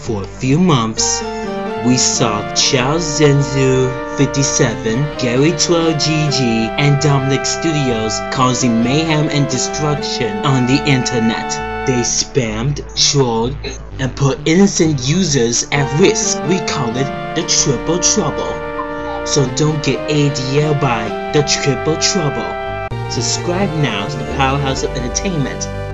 For a few months, we saw Chow Zenzu 57, Gary 12GG, and DomickStudios causing mayhem and destruction on the internet. They spammed, trolled, and put innocent users at risk. We call it the Triple Trouble. So don't get ADL by the Triple Trouble. Subscribe now to the Powerhouse of Entertainment.